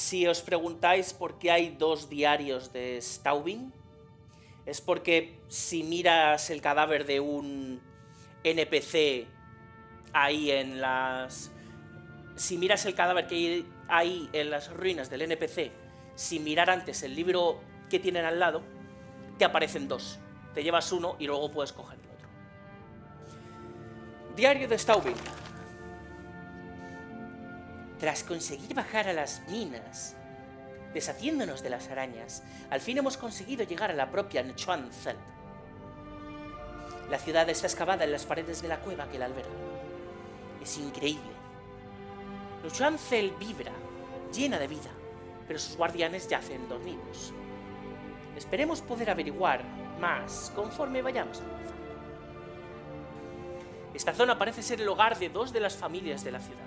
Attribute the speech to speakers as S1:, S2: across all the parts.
S1: Si os preguntáis por qué hay dos diarios de Staubing, es porque si miras el cadáver de un NPC ahí en las... Si miras el cadáver que hay ahí en las ruinas del NPC, sin mirar antes el libro que tienen al lado, te aparecen dos. Te llevas uno y luego puedes coger el otro. Diario de Staubing. Tras conseguir bajar a las minas, deshaciéndonos de las arañas, al fin hemos conseguido llegar a la propia Neuschwanzfeld. La ciudad está excavada en las paredes de la cueva que la alberga. Es increíble. Neuschwanzfeld vibra, llena de vida, pero sus guardianes yacen dormidos. Esperemos poder averiguar más conforme vayamos avanzando. Esta zona parece ser el hogar de dos de las familias de la ciudad.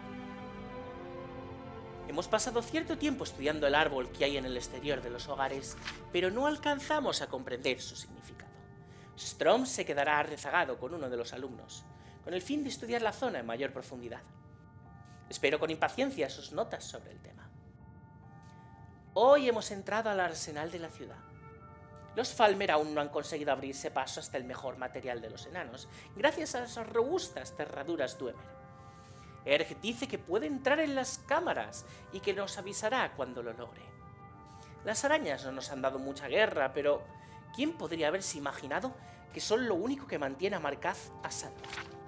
S1: Hemos pasado cierto tiempo estudiando el árbol que hay en el exterior de los hogares, pero no alcanzamos a comprender su significado. Strom se quedará rezagado con uno de los alumnos, con el fin de estudiar la zona en mayor profundidad. Espero con impaciencia sus notas sobre el tema. Hoy hemos entrado al arsenal de la ciudad. Los Falmer aún no han conseguido abrirse paso hasta el mejor material de los enanos, gracias a las robustas cerraduras Dwemer. Erg dice que puede entrar en las cámaras y que nos avisará cuando lo logre. Las arañas no nos han dado mucha guerra, pero ¿quién podría haberse imaginado que son lo único que mantiene a Markaz a salvo?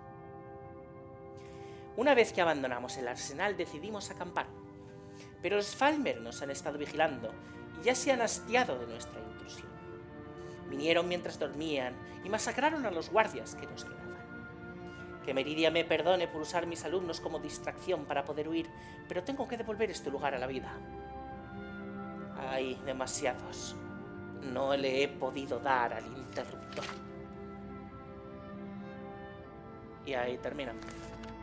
S1: Una vez que abandonamos el arsenal decidimos acampar, pero los Falmer nos han estado vigilando y ya se han hastiado de nuestra intrusión. Vinieron mientras dormían y masacraron a los guardias que nos quedaban. Que Meridia me perdone por usar mis alumnos como distracción para poder huir, pero tengo que devolver este lugar a la vida. Hay demasiados. No le he podido dar al interruptor. Y ahí termina.